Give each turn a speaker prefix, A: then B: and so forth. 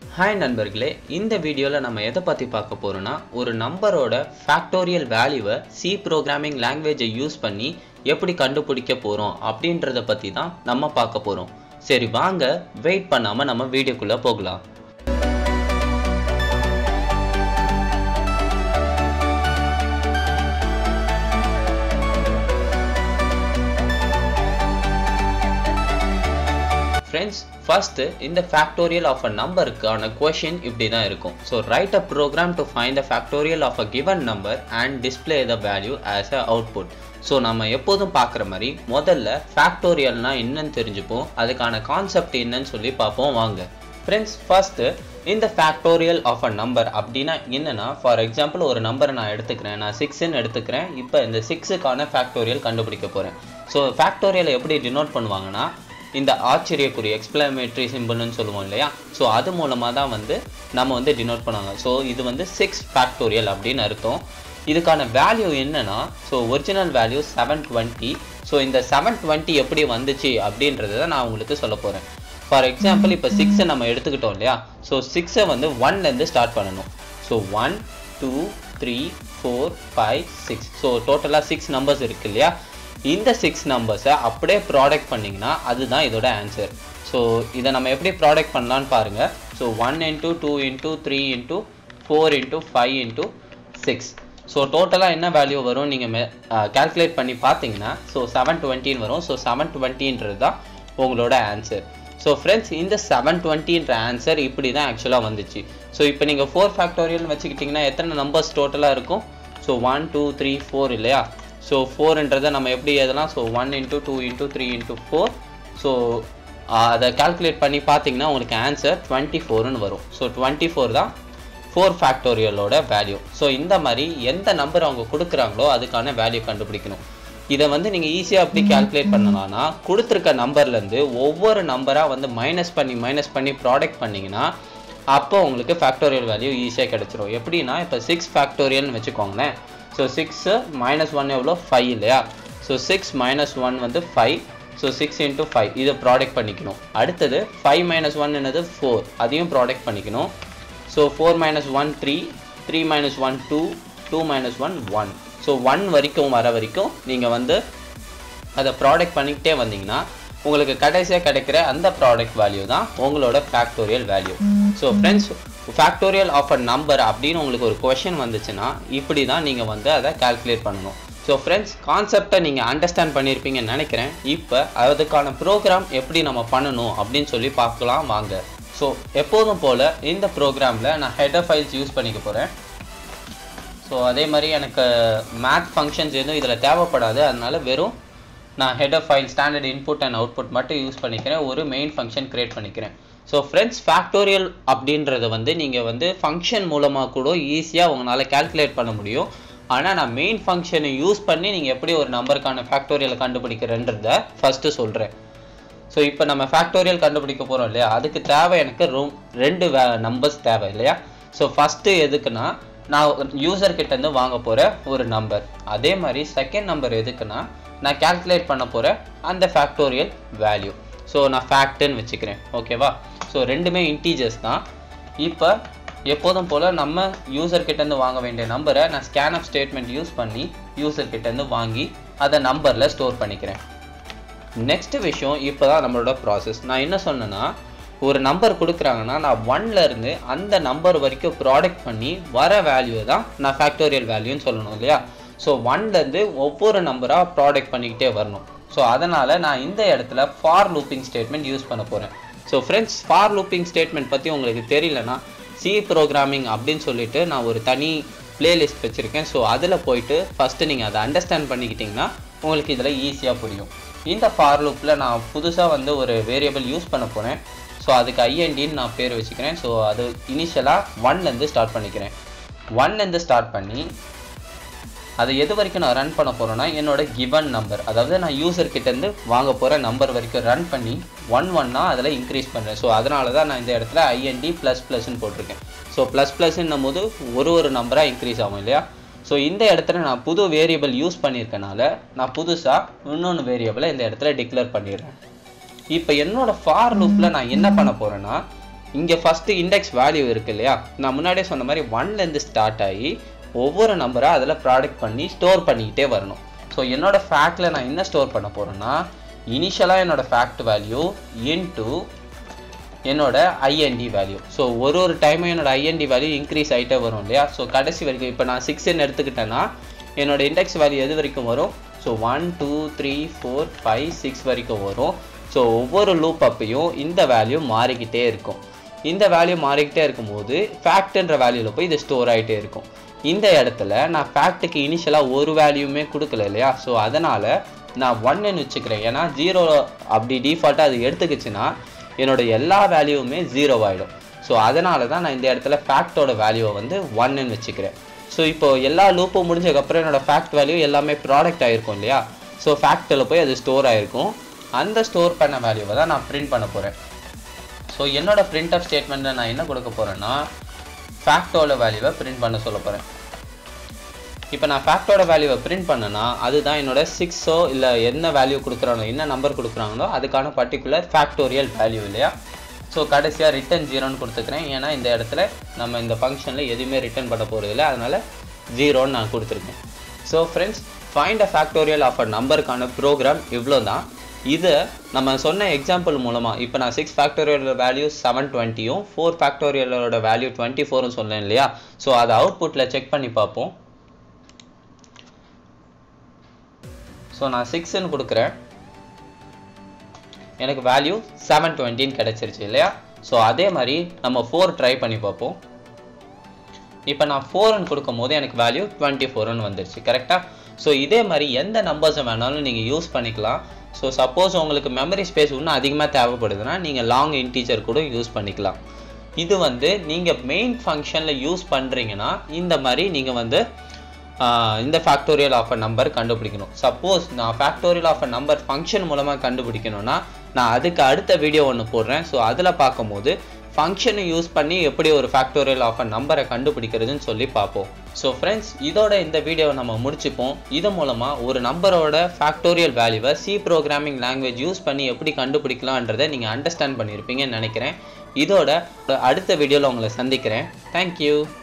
A: Hi நண்பர்களே, இந்த வீடியோவில் நம்ம எதை பற்றி பார்க்க போகிறோன்னா, ஒரு நம்பரோட ஃபேக்டோரியல் வேல்யூவை சி ப்ரோக்ராமிங் லாங்குவேஜை யூஸ் பண்ணி எப்படி கண்டுபிடிக்க போகிறோம் அப்படின்றத பற்றி தான் நம்ம பார்க்க போகிறோம். சரி வாங்க, வெயிட் பண்ணாமல் நம்ம வீடியோக்குள்ளே போகலாம். Friends, first in the factorial of a number கான question இப்படி தான் இருக்கும். So write a program to find the factorial of a given number and display the value as a output. So நம்ம எப்போதும் பார்க்குற மாதிரி முதல்ல ஃபேக்டோரியல்னா என்னன்னு தெரிஞ்சுப்போம், அதுக்கான கான்செப்ட் என்னன்னு சொல்லி பார்ப்போம் வாங்க. Friends, first இந்த ஃபேக்டோரியல் ஆஃப் அ நம்பர் அப்படின்னா என்னன்னா, ஃபார் எக்ஸாம்பிள் ஒரு நம்பரை நான் எடுத்துக்கிறேன், நான் 6ன்னு எடுத்துக்கிறேன். இப்போ இந்த 6க்கான ஃபேக்டோரியல் கண்டுபிடிக்க போகிறேன். ஸோ ஃபேக்டோரியலை எப்படி டினோட் பண்ணுவாங்கன்னா, இந்த ஆச்சரியக்குரிய எக்ஸ்பிளமேட்டரி சிம்பிள்னு சொல்லுவோம் இல்லையா, ஸோ அது மூலமாக தான் நம்ம டினோட் பண்ணுவாங்க. ஸோ இது 6 ஃபேக்டோரியல் அப்படின்னு அர்த்தம். இதுக்கான வேல்யூ என்னன்னா, ஸோ ஒரிஜினல் வேல்யூ 720. ஸோ இந்த 720 எப்படி வந்துச்சு அப்படின்றத நான் உங்களுக்கு சொல்ல போகிறேன். ஃபார் எக்ஸாம்பிள் இப்போ 6 நம்ம எடுத்துக்கிட்டோம் இல்லையா, ஸோ 6 1லேருந்து ஸ்டார்ட் பண்ணணும். ஸோ 1 2 3 4 5 6. ஸோ டோட்டலாக 6 நம்பர்ஸ் இருக்கு இல்லையா, இந்த 6 நம்பர்ஸை அப்படியே ப்ராடக்ட் பண்ணிங்கன்னா அதுதான் இதோட ஆன்சர். ஸோ இதை நம்ம எப்படி ப்ராடக்ட் பண்ணலான்னு பாருங்கள். So 1 into 2 into 3 into 4 into 5 into 6. So டோட்டலாக என்ன வேல்யூ வரும் நீங்கள் கால்குலேட் பண்ணி பார்த்தீங்கன்னா, ஸோ 720 வரும். ஸோ 720ன்றது தான் உங்களோட ஆன்சர். ஸோ ஃப்ரெண்ட்ஸ், இந்த 720ன்ற ஆன்சர் இப்படி தான் ஆக்சுவலாக வந்துச்சு. ஸோ இப்போ நீங்கள் 4 ஃபேக்டோரியல் வச்சுக்கிட்டிங்கன்னா எத்தனை நம்பர்ஸ் டோட்டலாக இருக்கும்? ஸோ 1 2 3 4 இல்லையா. ஸோ 4ன்றதை நம்ம எப்படி எழுதலாம்? So 1 into 2 into 3 into 4. So அதை கால்குலேட் பண்ணி பார்த்தீங்கன்னா உங்களுக்கு ஆன்சர் 24ன்னு வரும். ஸோ 24 தான் 4 ஃபேக்டோரியலோட வேல்யூ. ஸோ இந்த மாதிரி எந்த நம்பர் அவங்க கொடுக்குறாங்களோ அதுக்கான வேல்யூ கண்டுபிடிக்கணும். இதை நீங்கள் ஈஸியாக எப்படி கால்குலேட் பண்ணலாம்னா, கொடுத்துருக்க நம்பர்லேருந்து ஒவ்வொரு நம்பராக மைனஸ் பண்ணி ப்ராடக்ட் பண்ணிங்கன்னா அப்போ உங்களுக்கு ஃபேக்டோரியல் வேல்யூ ஈஸியாக கிடச்சிரும். எப்படின்னா, இப்போ 6 ஃபேக்டோரியல்னு வச்சுக்கோங்களேன். ஸோ 6 - 1 எவ்வளோ? 5 இல்லையா. ஸோ 6 - 1 5. ஸோ 6 into 5 இதை ப்ராடக்ட் பண்ணிக்கணும். அடுத்தது 5 - 1 என்னது? 4. அதையும் ப்ராடக்ட் பண்ணிக்கணும். ஸோ 4 - 1 3, 3 - 1 2, 2 - 1 1. ஸோ 1 வரைக்கும் வர வரைக்கும் நீங்கள் அதை ப்ராடக்ட் பண்ணிக்கிட்டே வந்தீங்கன்னா உங்களுக்கு கடைசியாக கிடைக்கிற அந்த ப்ராடக்ட் வேல்யூ தான் உங்களோட factorial value. So friends, factorial of a number அப்படின்னு உங்களுக்கு ஒரு கொஷின் வந்துச்சுன்னா இப்படி தான் நீங்கள் அதை கால்குலேட் பண்ணணும். ஸோ ஃப்ரெண்ட்ஸ், கான்செப்டை நீங்கள் அண்டர்ஸ்டாண்ட் பண்ணியிருப்பீங்கன்னு நினைக்கிறேன். இப்போ அதுக்கான ப்ரோக்ராம் எப்படி நம்ம பண்ணணும் அப்படின்னு சொல்லி பார்க்கலாம் வாங்க. ஸோ எப்போதும் போல் இந்த ப்ரோக்ராமில் நான் ஹெடர் ஃபைல்ஸ் யூஸ் பண்ணிக்க போகிறேன். ஸோ அதே மாதிரி எனக்கு மேத் ஃபங்க்ஷன்ஸ் எதுவும் இதில் தேவைப்படாது, அதனால வெறும் நான் header file standard input and output மட்டும் யூஸ் பண்ணிக்கிறேன். ஒரு மெயின் ஃபங்க்ஷன் கிரியேட் பண்ணிக்கிறேன். ஸோ ஃப்ரெண்ட்ஸ், ஃபேக்டோரியல் அப்படின்றத நீங்கள் ஃபங்க்ஷன் மூலமாக கூட ஈஸியாக உங்களால் கால்குலேட் பண்ண முடியும். ஆனால் நான் மெயின் ஃபங்க்ஷனை யூஸ் பண்ணி நீங்கள் எப்படி ஒரு நம்பருக்கான ஃபேக்டோரியலை கண்டுபிடிக்கிறேன்றத ஃபஸ்ட்டு சொல்கிறேன். ஸோ இப்போ நம்ம ஃபேக்டோரியல் கண்டுபிடிக்க போகிறோம் இல்லையா, அதுக்கு தேவை எனக்கு 2 நம்பர்ஸ் தேவை இல்லையா. ஸோ ஃபஸ்ட்டு எதுக்குன்னா, நான் யூசர்கிட்டேருந்து வாங்க போகிற ஒரு நம்பர். அதே மாதிரி செகண்ட் நம்பர் எதுக்குன்னா, நான் கால்குலேட் பண்ண போகிற அந்த ஃபேக்டோரியல் வேல்யூ. ஸோ நான் ஃபேக்ட்னு வச்சுக்கிறேன், ஓகேவா. ஸோ ரெண்டுமே இன்டீஜர்ஸ் தான். இப்போ எப்போதும் போல் நம்ம யூசர்கிட்டேருந்து வாங்க வேண்டிய நம்பரை நான் ஸ்கேன்அப் ஸ்டேட்மெண்ட் யூஸ் பண்ணி யூசர்கிட்டேருந்து வாங்கி அதை நம்பரில் ஸ்டோர் பண்ணிக்கிறேன். நெக்ஸ்ட் விஷயம், இப்போ தான் நம்மளோட ப்ராசஸ். நான் என்ன சொன்னேன்னா, ஒரு நம்பர் கொடுக்குறாங்கன்னா நான் 1லேருந்து அந்த நம்பர் வரைக்கும் ப்ராடக்ட் பண்ணி வர வேல்யூ தான் நான் ஃபேக்டோரியல் வேல்யூன்னு சொல்லணும் இல்லையா. ஸோ 1லேருந்து ஒவ்வொரு நம்பராக ப்ராடக்ட் பண்ணிக்கிட்டே வரணும். ஸோ அதனால் நான் இந்த இடத்துல ஃபார் லூப்பிங் ஸ்டேட்மெண்ட் யூஸ் பண்ண போகிறேன். So friends, for looping statement பற்றி உங்களுக்கு தெரியலனா, சி ப்ரோக்ராமிங் அப்படின்னு சொல்லிட்டு நான் ஒரு தனி பிளேலிஸ்ட் வச்சுருக்கேன். ஸோ அதில் போயிட்டு ஃபஸ்ட்டு நீங்கள் அதை அண்டர்ஸ்டாண்ட் பண்ணிக்கிட்டிங்கன்னா உங்களுக்கு இதில் ஈஸியாக புரியும். இந்த ஃபார் லூப்பில் நான் புதுசாக ஒரு வேரியபிள் யூஸ் பண்ண போகிறேன். ஸோ அதுக்கு ஐஎன்டின்னு நான் பேர் வச்சுக்கிறேன். ஸோ அது இனிஷியலாக 1லேருந்து ஸ்டார்ட் பண்ணிக்கிறேன். 1லேருந்து ஸ்டார்ட் பண்ணி அது எது வரைக்கும் நான் ரன் பண்ண போகிறேன்னா, என்னோட கிவன் நம்பர், அதாவது நான் யூசர்கிட்டேருந்து வாங்க போகிற நம்பர் வரைக்கும் ரன் பண்ணி 1 அதில் இன்க்ரீஸ் பண்ணுறேன். ஸோ அதனால தான் நான் இந்த இடத்துல ஐஎன்டி ++ன்னு போட்டிருக்கேன். ஸோ ++ன்னும் போது ஒரு நம்பராக இன்க்ரீஸ் ஆகும் இல்லையா. ஸோ இந்த இடத்துல நான் புது வேரியபிள் யூஸ் பண்ணியிருக்கனால நான் புதுசாக இன்னொன்று வேரியபிளை இந்த இடத்துல டிக்ளேர் பண்ணிடுறேன். இப்போ என்னோட ஃபார் லூப்பில் நான் என்ன பண்ண போகிறேன்னா, இங்கே ஃபஸ்ட்டு இண்டெக்ஸ் வேல்யூ இருக்கு இல்லையா, நான் முன்னாடியே சொன்ன மாதிரி 1லேருந்து ஸ்டார்ட் ஆகி ஒவ்வொரு நம்பராக அதில் ப்ராடக்ட் பண்ணி ஸ்டோர் பண்ணிக்கிட்டே வரணும். ஸோ என்னோட ஃபேக்டில் நான் என்ன ஸ்டோர் பண்ண போகிறேன்னா, இனிஷியலாக என்னோட ஃபேக்ட் வேல்யூ இன்ட்டு என்னோட ஐஎன்டி வேல்யூ. ஸோ ஒரு டைமும் என்னோட ஐஎன்டி வேல்யூ இன்க்ரீஸ் ஆகிட்டே வரும் இல்லையா. ஸோ கடைசி வரைக்கும் இப்போ நான் 6ன்னு எடுத்துக்கிட்டேன்னா என்னோட இண்டெக்ஸ் வேல்யூ எது வரைக்கும் வரும்? ஸோ 1 2 3 4 5 6 வரைக்கும் வரும். ஸோ ஒவ்வொரு லூப் அப்பையும் இந்த வேல்யூ மாறிக்கிட்டே இருக்கும். இந்த வேல்யூ மாறிக்கிட்டே இருக்கும்போது ஃபேக்ட்ன்ற வேல்யூவில் போய் இது ஸ்டோர் ஆகிட்டே இருக்கும். இந்த இடத்துல நான் ஃபேக்ட்டுக்கு இனிஷியலாக ஒரு வேல்யூமே கொடுக்கல இல்லையா. ஸோ அதனால் நான் 1ன்னு வச்சுக்கிறேன். ஏன்னா 0 அப்படி டிஃபால்ட்டாக அது எடுத்துக்கிச்சுன்னா என்னோட எல்லா வேல்யூவுமே 0 ஆகிடும். ஸோ அதனால தான் நான் இந்த இடத்துல ஃபேக்டோட வேல்யூவை வந்து 1ன்னு வச்சுக்கிறேன். ஸோ இப்போ எல்லா லூப்பும் முடிஞ்சதுக்கப்புறம் என்னோட ஃபேக்ட் வேல்யூ எல்லாமே ப்ராடக்ட் ஆகிருக்கும் இல்லையா. ஸோ ஃபேக்டில் போய் அது ஸ்டோர் ஆகிருக்கும். அந்த ஸ்டோர் பண்ண வேல்யூவை தான் நான் பிரிண்ட் பண்ண போகிறேன். ஸோ என்னோட பிரிண்ட் ஆஃப் ஸ்டேட்மெண்ட்டில் நான் என்ன கொடுக்க போகிறேன்னா, ஃபேக்டோட வேல்யூவை பிரிண்ட் பண்ண சொல்ல போகிறேன். இப்போ நான் ஃபேக்டோட வேல்யூவை பிரிண்ட் பண்ணேன்னா அதுதான் என்னோட 6ஓ இல்லை என்ன வேல்யூ கொடுக்குறாங்களோ, என்ன நம்பர் கொடுக்குறாங்களோ அதுக்கான பர்டிகுலர் ஃபேக்டோரியல் வேல்யூ இல்லையா. ஸோ கடைசியாக ரிட்டன் 0ன்னு கொடுத்துக்கிறேன். ஏன்னா இந்த இடத்துல நம்ம இந்த ஃபங்க்ஷனில் எதுவுமே ரிட்டன் பண்ண போகிறது இல்லை, அதனால் 0ன்னு நான் கொடுத்துருக்கேன். So friends, find a factorial of a நம்பருக்கான ப்ரோக்ராம் இவ்வளோ தான். இது நம்ம சொன்ன எக்ஸாம்பிள் மூலமாக இப்போ நான் 6 ஃபேக்டோரியலோட வேல்யூ 720யும் 4 ஃபேக்டோரியலோட வேல்யூ 24ன்னு சொன்னேன் இல்லையா. ஸோ அதை அவுட்புட்டில் செக் பண்ணி பார்ப்போம். ஸோ நான் 6ன்னு கொடுக்குறேன், எனக்கு வேல்யூ 720ன்னு கிடச்சிருச்சு இல்லையா. ஸோ அதே மாதிரி நம்ம 4 ட்ரை பண்ணி பார்ப்போம். இப்போ நான் 4ன்னு கொடுக்கும் போது எனக்கு வேல்யூ 24ன்னு வந்துருச்சு கரெக்டாக. ஸோ இதே மாதிரி எந்த நம்பர்ஸை வேணாலும் நீங்கள் யூஸ் பண்ணிக்கலாம். ஸோ சப்போஸ் உங்களுக்கு மெமரி ஸ்பேஸ் இன்னும் அதிகமாக தேவைப்படுதுன்னா நீங்கள் லாங் இன்டீஜர் கூட யூஸ் பண்ணிக்கலாம். இது வந்து நீங்கள் மெயின் ஃபங்க்ஷனில் யூஸ் பண்ணுறீங்கன்னா இந்த மாதிரி நீங்கள் வந்து இந்த ஃபேக்டோரியல் ஆஃப் அ நம்பர் கண்டுபிடிக்கணும். சப்போஸ் நான் factorial of a number function மூலமாக கண்டுபிடிக்கணும்னா நான் அதுக்கு அடுத்த வீடியோ ஒன்று போடுறேன். ஸோ அதில் பார்க்கும்போது ஃபங்க்ஷனை யூஸ் பண்ணி எப்படி ஒரு ஃபேக்டோரியல் ஆஃப் அ நம்பரை கண்டுபிடிக்கிறதுன்னு சொல்லி பார்ப்போம். ஸோ ஃப்ரெண்ட்ஸ், இதோட இந்த வீடியோவை நம்ம முடிச்சுப்போம். இது மூலமாக ஒரு நம்பரோட ஃபேக்டோரியல் வேல்யூவை சி ப்ரோக்ராமிங் லாங்குவேஜ் யூஸ் பண்ணி எப்படி கண்டுபிடிக்கலான்றதை நீங்கள் அண்டர்ஸ்டாண்ட் பண்ணியிருப்பீங்கன்னு நினைக்கிறேன். இதோட அடுத்த வீடியோவில் உங்களை சந்திக்கிறேன். தேங்க்யூ.